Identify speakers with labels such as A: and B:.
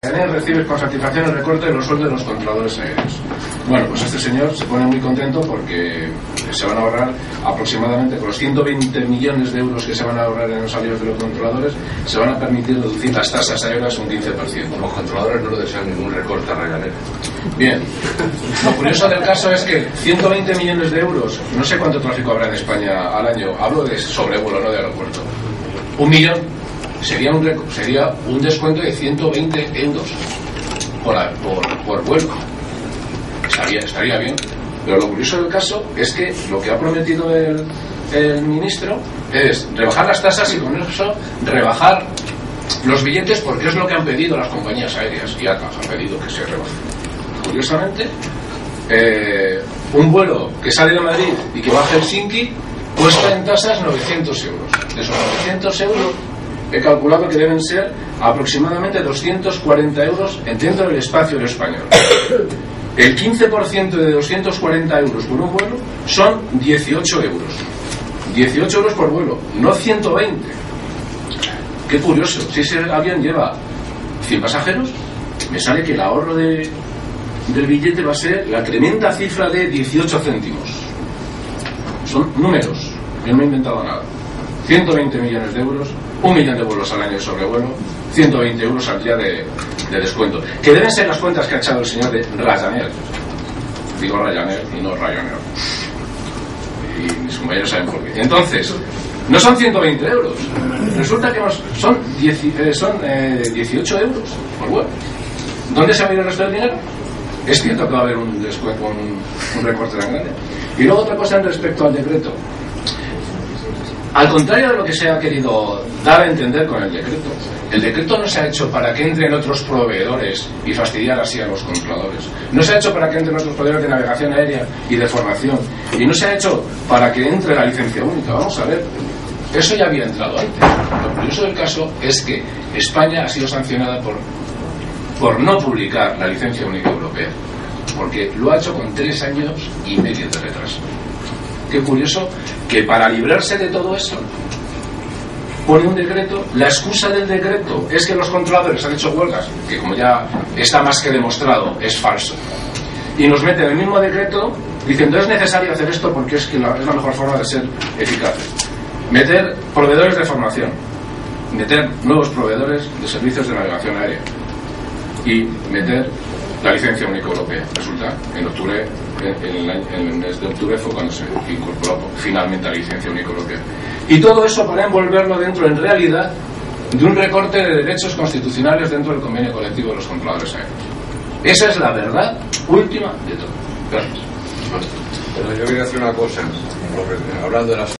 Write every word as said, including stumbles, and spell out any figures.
A: Ryanair recibe con satisfacción el recorte de los sueldos de los controladores aéreos. Bueno, pues este señor se pone muy contento porque se van a ahorrar aproximadamente, con los ciento veinte millones de euros que se van a ahorrar en los salarios de los controladores, se van a permitir reducir las tasas aéreas un quince por ciento.
B: Los controladores no le desean ningún recorte a Ryanair.
A: Bien, lo curioso del caso es que ciento veinte millones de euros, no sé cuánto tráfico habrá en España al año, hablo de sobrevuelo, no de aeropuerto. Un millón sería un, sería un descuento de ciento veinte euros por, por, por vuelo. Estaría, estaría bien, pero lo curioso del caso es que lo que ha prometido el, el ministro es rebajar las tasas y con eso rebajar los billetes, porque es lo que han pedido las compañías aéreas y ATA han pedido que se rebaje. Curiosamente, eh, un vuelo que sale de Madrid y que va a Helsinki cuesta en tasas novecientos euros. De esos novecientos euros he calculado que deben ser aproximadamente doscientos cuarenta euros dentro del espacio aéreo español. El quince por ciento de doscientos cuarenta euros por un vuelo son dieciocho euros. dieciocho euros por vuelo, no ciento veinte. Qué curioso, si ese avión lleva cien pasajeros, me sale que el ahorro de, del billete va a ser la tremenda cifra de dieciocho céntimos. Son números, yo no he inventado nada. ciento veinte millones de euros, un millón de vuelos al año de sobrevuelo, ciento veinte euros al día de, de descuento. Que deben ser las cuentas que ha echado el señor de Ryanair. Digo Ryanair y no Ryanair. Y mis compañeros saben por qué. Entonces, no son ciento veinte euros. Resulta que nos, son, diez, eh, son eh, dieciocho euros por vuelo. ¿Dónde se va a ir el resto del dinero? Es cierto que va a haber un descuento, un, un recorte tan grande. Y luego otra cosa en respecto al decreto. Al contrario de lo que se ha querido dar a entender con el decreto, el decreto no se ha hecho para que entren otros proveedores y fastidiar así a los controladores. No se ha hecho para que entren otros proveedores de navegación aérea y de formación. Y no se ha hecho para que entre la licencia única. Vamos a ver, eso ya había entrado antes. Lo curioso del caso es que España ha sido sancionada por, por no publicar la licencia única europea, porque lo ha hecho con tres años y medio de retraso. Qué curioso que para librarse de todo eso pone un decreto. La excusa del decreto es que los controladores han hecho huelgas, que como ya está más que demostrado es falso, y nos mete en el mismo decreto diciendo es necesario hacer esto porque es, que la, es la mejor forma de ser eficaces. Meter proveedores de formación, meter nuevos proveedores de servicios de navegación aérea y meter la licencia única europea. Resulta que en octubre, en el, en el mes de octubre fue cuando se incorporó finalmente la licencia única europea. Y todo eso para envolverlo dentro, en realidad, de un recorte de derechos constitucionales dentro del convenio colectivo de los controladores aéreos. Esa es la verdad última de todo. Gracias.
B: Pero yo quería hacer una cosa, hablando de las